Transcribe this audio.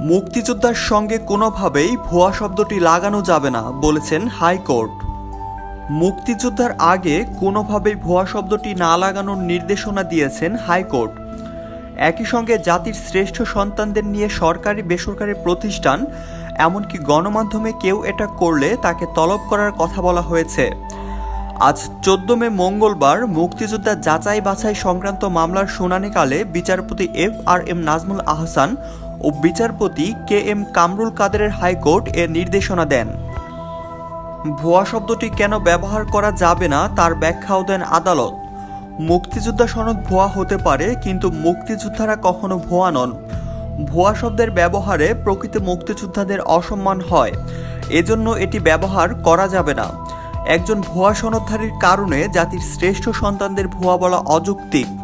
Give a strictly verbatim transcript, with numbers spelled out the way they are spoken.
মুক্তিযোদ্ধার সঙ্গে কোনোভাবেই ভুয়া শব্দটি লাগানো যাবে না বলেছেন হাইকোর্ট। মুক্তিযোদ্ধার আগে কোনোভাবেই ভুয়া শব্দটি না লাগানোর নির্দেশনা দিয়েছেন হাইকোর্ট। একই সঙ্গে জাতির শ্রেষ্ঠ সন্তানদের নিয়ে সরকারি বেসরকারি প্রতিষ্ঠান এমনকি গণমাধ্যমে কেউ এটা করলে তাকে তলব করার কথা বলা হয়েছে। আজ চোদ্দ মে মঙ্গলবার মুক্তিযোদ্ধা যাচাই বাছাই সংক্রান্ত মামলার শুনানিকালে বিচারপতি F R M Nazmul Ahsan ও বিচারপতি কে এম কামরুল কাদেরের হাইকোর্ট এর নির্দেশনা দেন। ভুয়া শব্দটি কেন ব্যবহার করা যাবে না তার ব্যাখ্যাও দেন আদালত। মুক্তিযোদ্ধা সনদ ভুয়া হতে পারে, কিন্তু মুক্তিযোদ্ধারা কখনো ভুয়া নন। ভুয়া শব্দের ব্যবহারে প্রকৃত মুক্তিযোদ্ধাদের অসম্মান হয়, এজন্য এটি ব্যবহার করা যাবে না। একজন ভুয়া সনদধারীর কারণে জাতির শ্রেষ্ঠ সন্তানদের ভুয়া বলা অযৌক্তিক।